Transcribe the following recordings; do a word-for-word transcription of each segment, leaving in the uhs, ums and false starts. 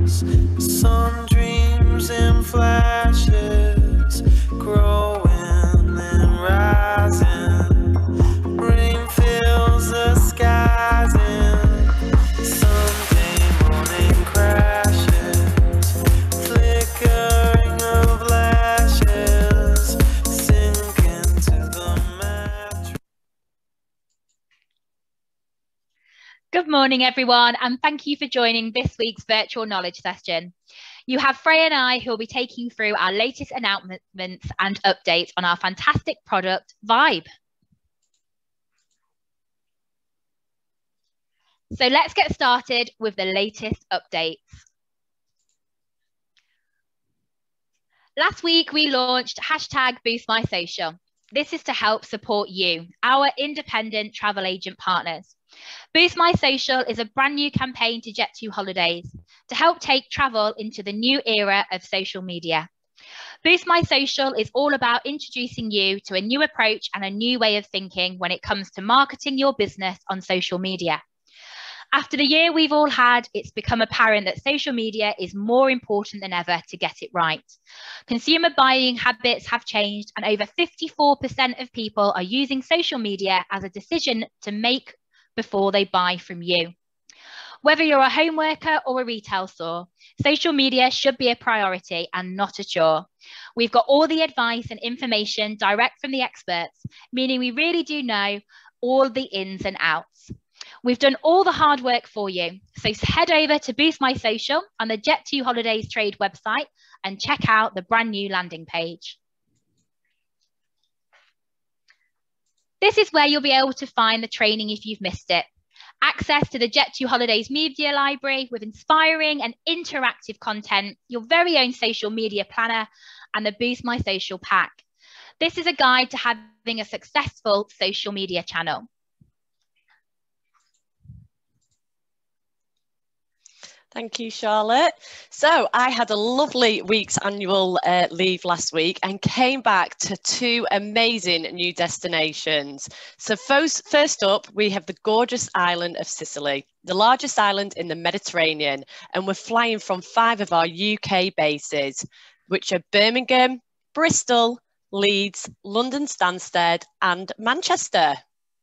Some dreams and flashes, growing and rising. Rain fills the skies and Sunday morning crashes, flickering of lashes, sink into the mattress. Good morning, everyone, and thank you for joining this week's virtual knowledge session. You have Freya and I who will be taking you through our latest announcements and updates on our fantastic product, Vibe. So let's get started with the latest updates. Last week, we launched hashtag Boost My Social. This is to help support you, our independent travel agent partners. Boost My Social is a brand new campaign to Jet two Holidays to help take travel into the new era of social media. Boost My Social is all about introducing you to a new approach and a new way of thinking when it comes to marketing your business on social media. After the year we've all had, it's become apparent that social media is more important than ever to get it right. Consumer buying habits have changed, and over fifty-four percent of people are using social media as a decision to make before they buy from you. Whether you're a home worker or a retail store, social media should be a priority and not a chore. We've got all the advice and information direct from the experts, meaning we really do know all the ins and outs. We've done all the hard work for you. So head over to Boost My Social on the Jet two Holidays Trade website and check out the brand new landing page. This is where you'll be able to find the training if you've missed it. Access to the Jet two Holidays media library with inspiring and interactive content, your very own social media planner, and the Boost My Social pack. This is a guide to having a successful social media channel. Thank you, Charlotte. So I had a lovely week's annual uh, leave last week and came back to two amazing new destinations. So first, first up, we have the gorgeous island of Sicily, the largest island in the Mediterranean, and we're flying from five of our U K bases, which are Birmingham, Bristol, Leeds, London Stansted, and Manchester.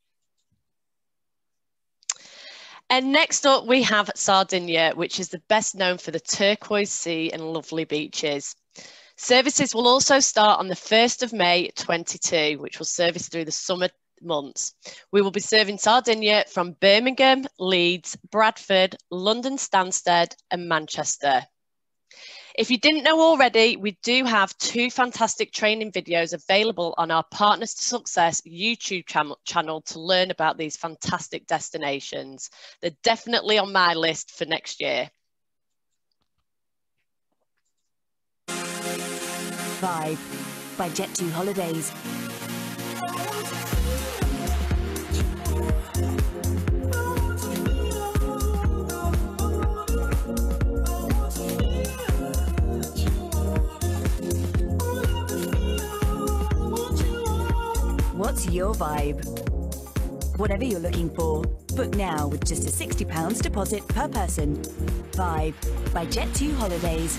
And next up, we have Sardinia, which is the best known for the turquoise sea and lovely beaches. Services will also start on the first of May twenty-two, which will service through the summer months. We will be serving Sardinia from Birmingham, Leeds, Bradford, London Stansted, and Manchester. If you didn't know already, we do have two fantastic training videos available on our Partners to Success YouTube channel, channel to learn about these fantastic destinations. They're definitely on my list for next year. Vibe by Jet two Holidays. What's your vibe? Whatever you're looking for, book now with just a sixty pounds deposit per person. Vibe by Jet two Holidays.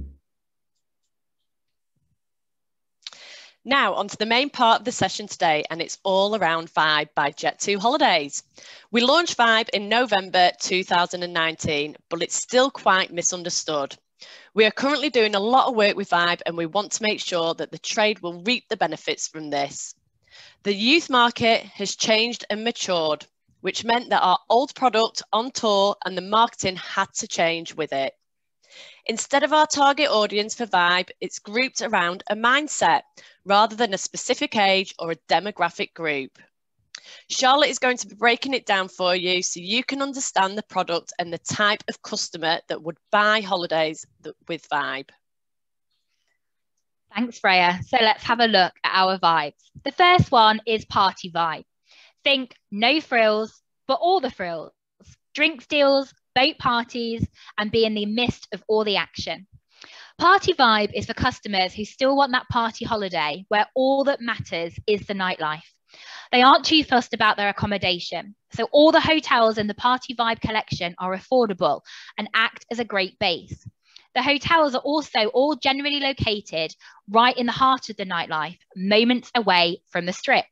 Now onto the main part of the session today, and it's all around Vibe by Jet two Holidays. We launched Vibe in November two thousand nineteen, but it's still quite misunderstood. We are currently doing a lot of work with Vibe, and we want to make sure that the trade will reap the benefits from this. The youth market has changed and matured, which meant that our old product on tour and the marketing had to change with it. Instead of our target audience for Vibe, it's grouped around a mindset rather than a specific age or a demographic group. Charlotte is going to be breaking it down for you so you can understand the product and the type of customer that would buy holidays with Vibe. Thanks, Freya. So let's have a look at our vibes. The first one is party vibe. Think no frills, but all the frills. Drink deals, boat parties, and be in the midst of all the action. Party vibe is for customers who still want that party holiday where all that matters is the nightlife. They aren't too fussed about their accommodation. So all the hotels in the Party Vibe collection are affordable and act as a great base. The hotels are also all generally located right in the heart of the nightlife, moments away from the strip.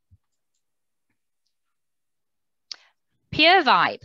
Pure Vibe.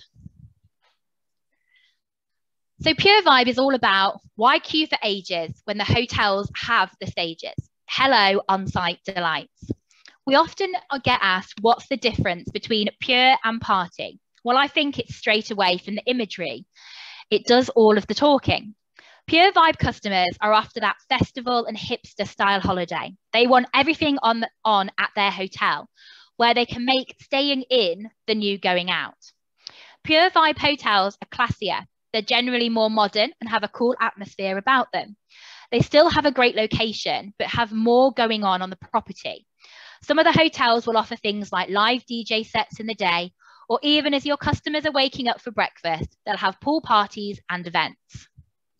So Pure Vibe is all about why queue for ages when the hotels have the stages. Hello, on-site delights. We often get asked, what's the difference between pure and party? Well, I think it's straight away from the imagery. It does all of the talking. Pure Vibe customers are after that festival and hipster style holiday. They want everything on, the, on at their hotel, where they can make staying in the new going out. Pure Vibe hotels are classier. They're generally more modern and have a cool atmosphere about them. They still have a great location, but have more going on on the property. Some of the hotels will offer things like live D J sets in the day, or even as your customers are waking up for breakfast, they'll have pool parties and events.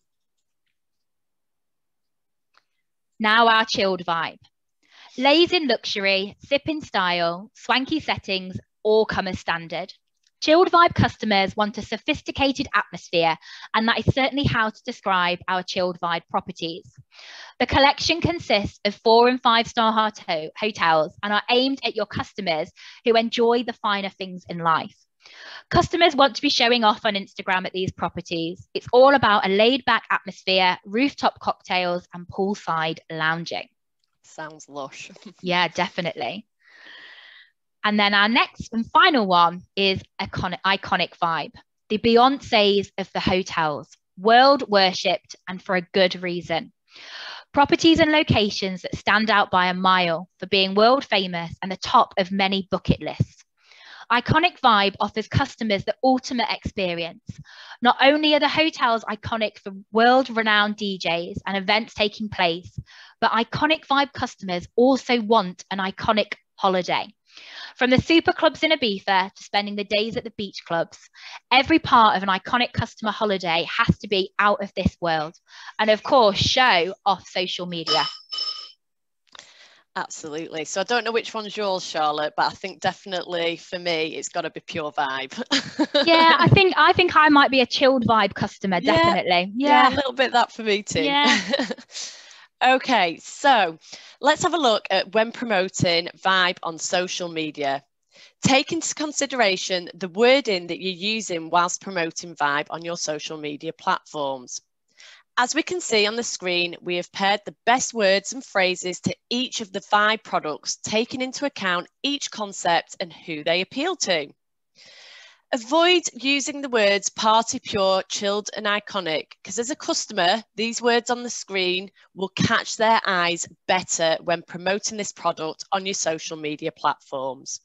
Now our chilled vibe. Lays in luxury, sip in style, swanky settings, all come as standard. Chilled Vibe customers want a sophisticated atmosphere, and that is certainly how to describe our Chilled Vibe properties. The collection consists of four and five star hotel hotels and are aimed at your customers who enjoy the finer things in life. Customers want to be showing off on Instagram at these properties. It's all about a laid back atmosphere, rooftop cocktails and poolside lounging. Sounds lush. Yeah, definitely. And then our next and final one is iconic, iconic vibe. The Beyoncés of the hotels, world worshipped and for a good reason. Properties and locations that stand out by a mile for being world famous and the top of many bucket lists. Iconic Vibe offers customers the ultimate experience. Not only are the hotels iconic for world-renowned D Js and events taking place, but Iconic Vibe customers also want an iconic holiday. From the super clubs in Ibiza to spending the days at the beach clubs, every part of an iconic customer holiday has to be out of this world. And of course, show off social media. Absolutely. So I don't know which one's yours, Charlotte, but I think definitely for me, it's got to be Pure Vibe. Yeah, I think I think I might be a Chilled Vibe customer, definitely. Yeah, Yeah, yeah, a little bit that for me too. Yeah. Okay, so let's have a look at when promoting Vibe on social media. Take into consideration the wording that you're using whilst promoting Vibe on your social media platforms. As we can see on the screen, we have paired the best words and phrases to each of the Vibe products, taking into account each concept and who they appeal to. Avoid using the words party, pure, chilled and iconic, because as a customer, these words on the screen will catch their eyes better when promoting this product on your social media platforms.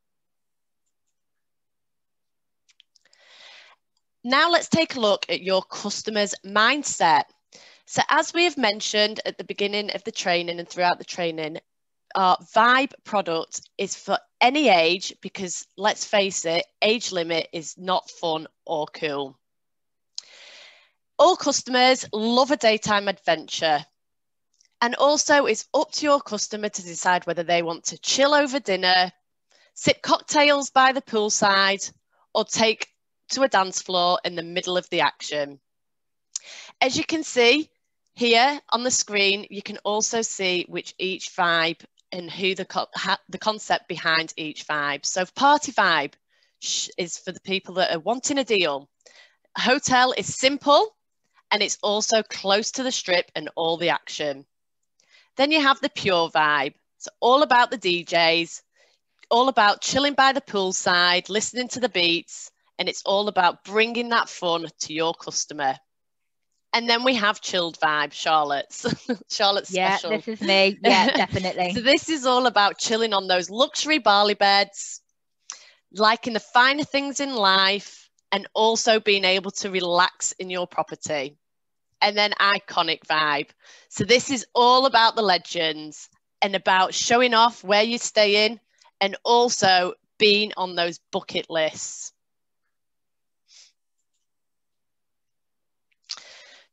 Now let's take a look at your customer's mindset. So as we have mentioned at the beginning of the training and throughout the training, our Vibe product is for any age because let's face it, age limit is not fun or cool. All customers love a daytime adventure. And also it's up to your customer to decide whether they want to chill over dinner, sip cocktails by the poolside, or take to a dance floor in the middle of the action. As you can see here on the screen, you can also see which each vibe and who the, co the concept behind each vibe. So Party Vibe is for the people that are wanting a deal. Hotel is simple and it's also close to the strip and all the action. Then you have the Pure Vibe. It's all about the D Js, all about chilling by the poolside, listening to the beats, and it's all about bringing that fun to your customer. And then we have Chilled Vibe, Charlotte's. Charlotte's yeah, special. Yeah, this is me. Yeah, definitely. So this is all about chilling on those luxury Bali beds, liking the finer things in life, and also being able to relax in your property. And then Iconic Vibe. So this is all about the legends and about showing off where you're staying and also being on those bucket lists.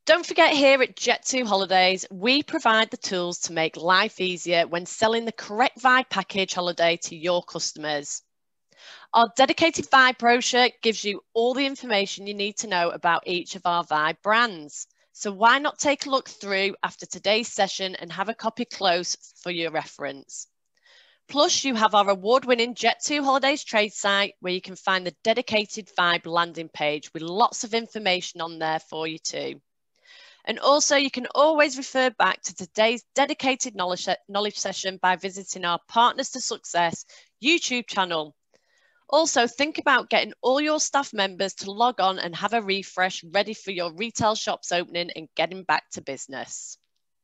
Don't forget, here at Jet two Holidays, we provide the tools to make life easier when selling the correct Vibe package holiday to your customers. Our dedicated Vibe brochure gives you all the information you need to know about each of our Vibe brands. So why not take a look through after today's session and have a copy close for your reference. Plus, you have our award-winning Jet two Holidays trade site where you can find the dedicated Vibe landing page with lots of information on there for you too. And also, you can always refer back to today's dedicated knowledge, knowledge session by visiting our Partners to Success YouTube channel. Also, think about getting all your staff members to log on and have a refresh ready for your retail shops opening and getting back to business.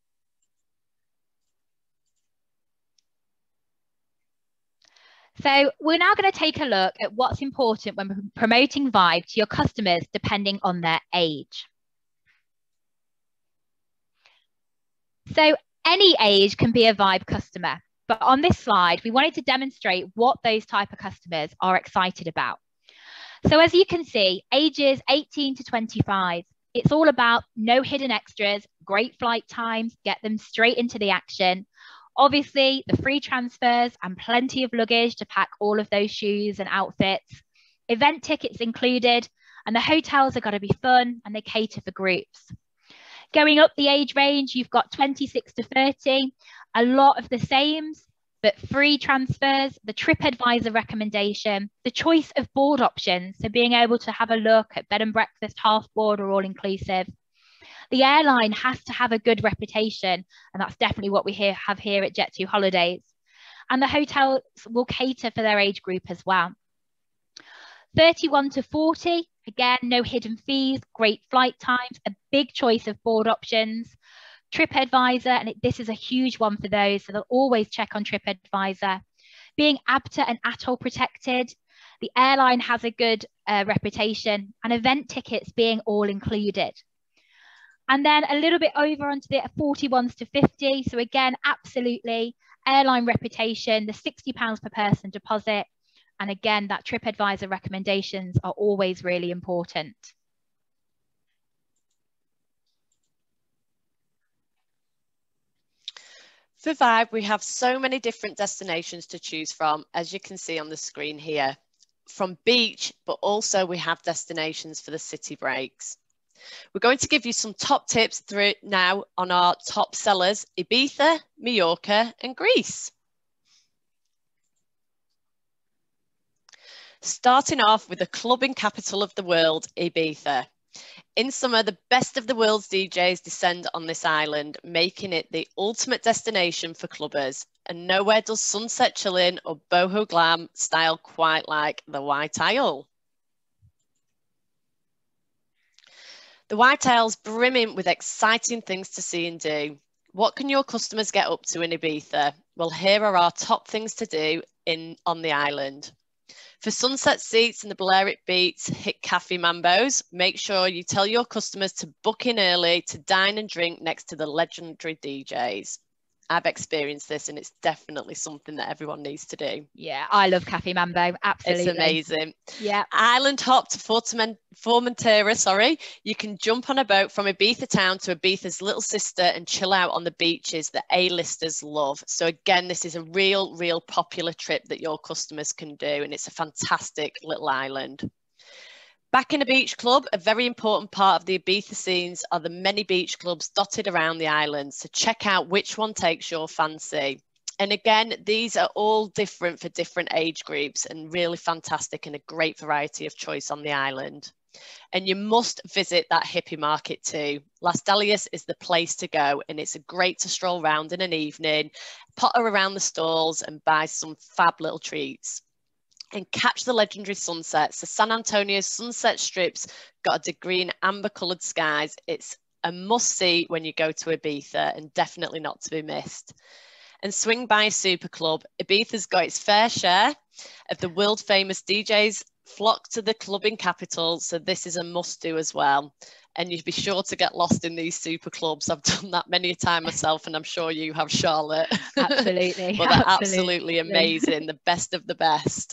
So we're now going to take a look at what's important when promoting Vibe to your customers depending on their age. So any age can be a Vibe customer, but on this slide, we wanted to demonstrate what those type of customers are excited about. So as you can see, ages eighteen to twenty-five, it's all about no hidden extras, great flight times, get them straight into the action. Obviously, the free transfers and plenty of luggage to pack all of those shoes and outfits. Event tickets included, and the hotels have got to be fun and they cater for groups. Going up the age range, you've got twenty-six to thirty, a lot of the same, but free transfers, the TripAdvisor recommendation, the choice of board options, so being able to have a look at bed and breakfast, half board or all inclusive. The airline has to have a good reputation, and that's definitely what we here, have here at Jet two Holidays. And the hotels will cater for their age group as well. thirty-one to forty, again, no hidden fees, great flight times, a big choice of board options. TripAdvisor, and it, this is a huge one for those, so they'll always check on TripAdvisor. Being ABTA and ATOL protected, the airline has a good uh, reputation, and event tickets being all included. And then a little bit over onto the forty-ones to fifty. So again, absolutely, airline reputation, the sixty pounds per person deposit. And again, that TripAdvisor recommendations are always really important. For Vibe, we have so many different destinations to choose from, as you can see on the screen here. From beach, but also we have destinations for the city breaks. We're going to give you some top tips through now on our top sellers, Ibiza, Mallorca and Greece. Starting off with the clubbing capital of the world, Ibiza. In summer, the best of the world's D Js descend on this island, making it the ultimate destination for clubbers. And nowhere does sunset chilling or boho glam style quite like the White Isle. The White Isle's brimming with exciting things to see and do. What can your customers get up to in Ibiza? Well, here are our top things to do in on the island. For sunset seats and the Balearic Beats hit Cafe Mambo's, make sure you tell your customers to book in early to dine and drink next to the legendary D Js. I've experienced this and it's definitely something that everyone needs to do. Yeah, I love Cafe Mambo, absolutely. It's amazing. Yeah. Island hop to Formentera, sorry. You can jump on a boat from Ibiza town to Ibiza's little sister and chill out on the beaches that A-listers love. So again, this is a real, real popular trip that your customers can do, and it's a fantastic little island. Back in a beach club, a very important part of the Ibiza scenes are the many beach clubs dotted around the island. So check out which one takes your fancy. And again, these are all different for different age groups and really fantastic and a great variety of choice on the island. And you must visit that hippie market too. Las Dalias is the place to go, and it's great to stroll around in an evening, potter around the stalls and buy some fab little treats. And catch the legendary sunsets. The San Antonio's sunset strips got a degree in amber coloured skies. It's a must-see when you go to Ibiza and definitely not to be missed. And swing by a super club. Ibiza's got its fair share of the world-famous D Js flock to the clubbing capital, so this is a must-do as well. And you'd be sure to get lost in these super clubs. I've done that many a time myself, and I'm sure you have, Charlotte. Absolutely. But they're absolutely amazing, the best of the best.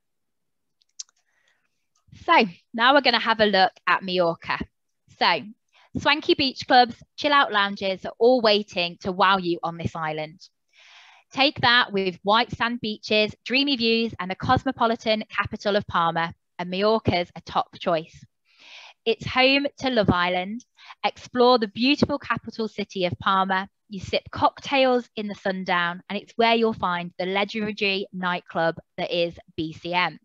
So now we're going to have a look at Mallorca. So Swanky beach clubs, chill out lounges are all waiting to wow you on this island. Take that with white sand beaches, dreamy views, and the cosmopolitan capital of Palma, and Majorca's a top choice. It's home to Love Island. Explore the beautiful capital city of Palma. You sip cocktails in the sundown, and it's where you'll find the legendary nightclub that is B C M.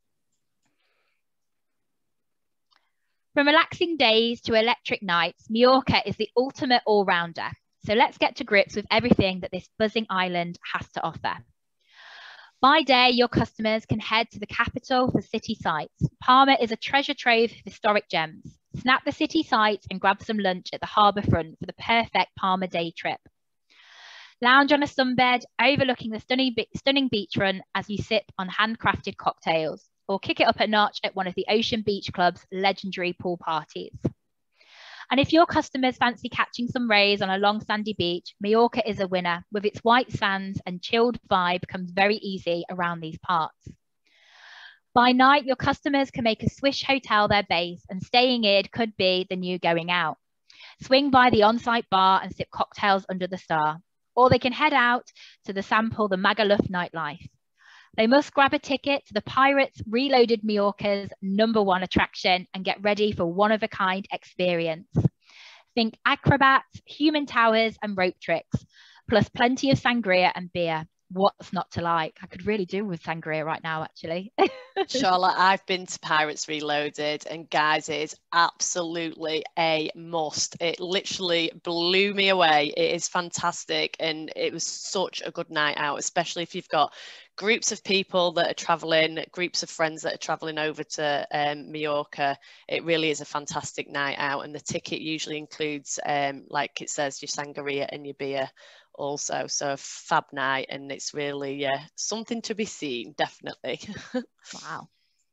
From relaxing days to electric nights, Majorca is the ultimate all-rounder. So let's get to grips with everything that this buzzing island has to offer. By day, your customers can head to the capital for city sights. Palma is a treasure trove of historic gems. Snap the city sights and grab some lunch at the harbour front for the perfect Palma day trip. Lounge on a sunbed overlooking the stunning, stunning beachfront as you sip on handcrafted cocktails, or kick it up a notch at one of the Ocean Beach Club's legendary pool parties. And if your customers fancy catching some rays on a long sandy beach, Majorca is a winner. With its white sands and chilled vibe comes very easy around these parts. By night, your customers can make a Swish hotel their base, and staying in could be the new going out. Swing by the on-site bar and sip cocktails under the star. Or they can head out to the sample the Magalluf nightlife. They must grab a ticket to the Pirates Reloaded Majorca's number one attraction and get ready for one-of-a-kind experience. Think acrobats, human towers and rope tricks, plus plenty of sangria and beer. What's not to like? I could really do with sangria right now, actually. Charlotte, I've been to Pirates Reloaded, and guys, it is absolutely a must. It literally blew me away. It is fantastic, and it was such a good night out, especially if you've got groups of people that are traveling, groups of friends that are traveling over to um, Majorca. It really is a fantastic night out, and the ticket usually includes, um, like it says, your sangria and your beer also. So a fab night, and it's really uh, something to be seen, definitely. Wow.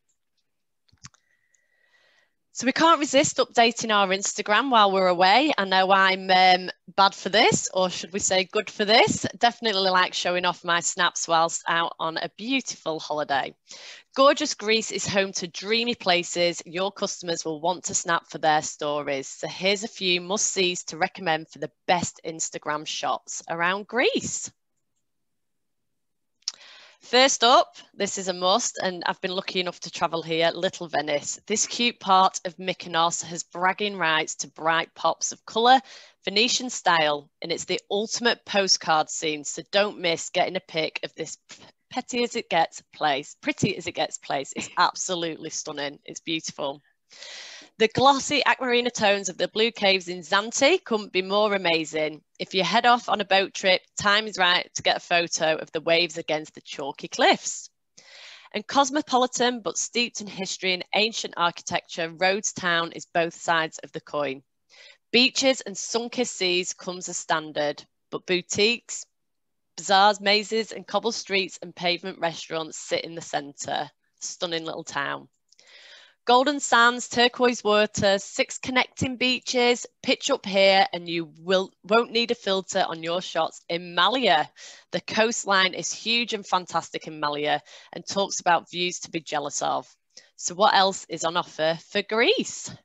So we can't resist updating our Instagram while we're away. I know I'm um, bad for this, or should we say good for this. Definitely like showing off my snaps whilst out on a beautiful holiday. Gorgeous Greece is home to dreamy places your customers will want to snap for their stories. So here's a few must-sees to recommend for the best Instagram shots around Greece. First up, this is a must, and I've been lucky enough to travel here, Little Venice. This cute part of Mykonos has bragging rights to bright pops of colour, Venetian style, and it's the ultimate postcard scene, so don't miss getting a pic of this petty as it gets place, pretty as it gets place. It's absolutely stunning. It's beautiful. The glossy aquamarina tones of the blue caves in Zante couldn't be more amazing. If you head off on a boat trip, time is right to get a photo of the waves against the chalky cliffs. And cosmopolitan but steeped in history and ancient architecture, Rhodes Town is both sides of the coin. Beaches and sun-kissed seas comes as standard, but boutiques, bazaars, mazes and cobble streets and pavement restaurants sit in the centre. Stunning little town. Golden sands, turquoise water, six connecting beaches, pitch up here and you will, won't need a filter on your shots in Malia. The coastline is huge and fantastic in Malia and talks about views to be jealous of. So what else is on offer for Greece?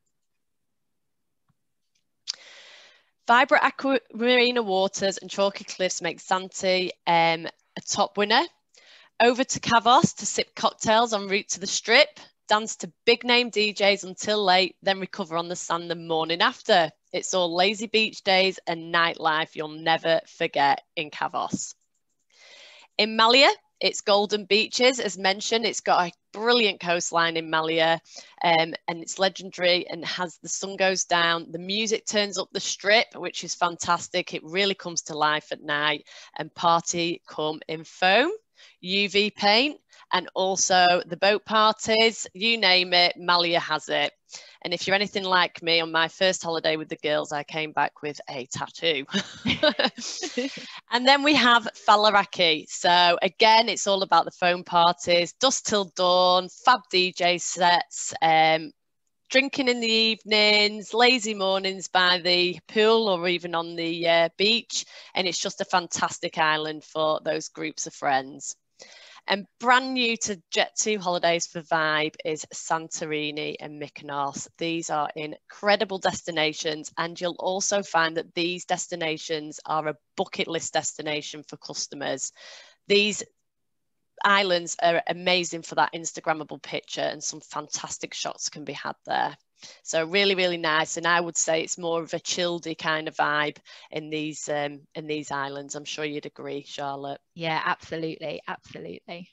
Vibrant aquamarina waters and chalky cliffs make Zante um, a top winner. Over to Kavos to sip cocktails en route to the strip. Dance to big name D Js until late, then recover on the sand the morning after. It's all lazy beach days and nightlife you'll never forget in Kavos. In Malia, it's golden beaches. As mentioned, it's got a brilliant coastline in Malia, um, and it's legendary and has the sun goes down. The music turns up the strip, which is fantastic. It really comes to life at night, and party come in foam, U V paint, and also the boat parties, you name it, Malia has it. And if you're anything like me, on my first holiday with the girls, I came back with a tattoo. And then we have Faliraki. So again, it's all about the foam parties, dusk till dawn, fab D J sets, um, drinking in the evenings, lazy mornings by the pool or even on the uh, beach. And it's just a fantastic island for those groups of friends. And brand new to Jet two Holidays for Vibe is Santorini and Mykonos. These are incredible destinations, and you'll also find that these destinations are a bucket list destination for customers. These islands are amazing for that Instagrammable picture, and some fantastic shots can be had there. So really, really nice. And I would say it's more of a chilledy kind of vibe in these um, in these islands. I'm sure you'd agree, Charlotte. Yeah, absolutely. Absolutely.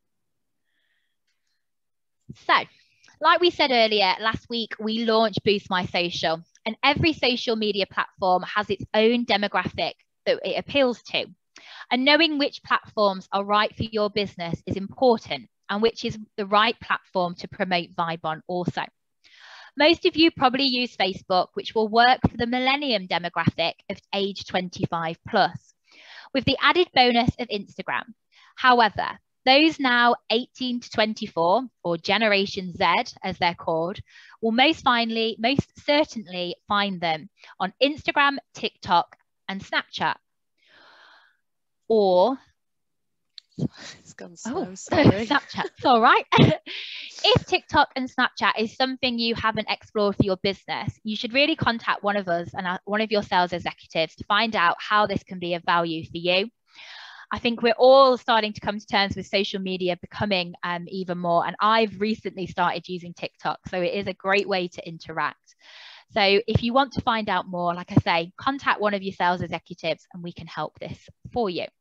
So, like we said earlier, last week we launched Boost My Social, and every social media platform has its own demographic that it appeals to. And knowing which platforms are right for your business is important, and which is the right platform to promote Vibe on also. Most of you probably use Facebook, which will work for the millennium demographic of age twenty-five plus, with the added bonus of Instagram. However, those now eighteen to twenty-four, or Generation Z as they're called, will most finally, most certainly find them on Instagram, TikTok, and Snapchat. Or it's gone slow, oh, sorry. Snapchat, it's all right. If TikTok and Snapchat is something you haven't explored for your business, you should really contact one of us and our, one of your sales executives to find out how this can be of value for you. I think we're all starting to come to terms with social media becoming um, even more, and I've recently started using TikTok, so it is a great way to interact. So if you want to find out more, like I say, contact one of your sales executives and we can help this for you.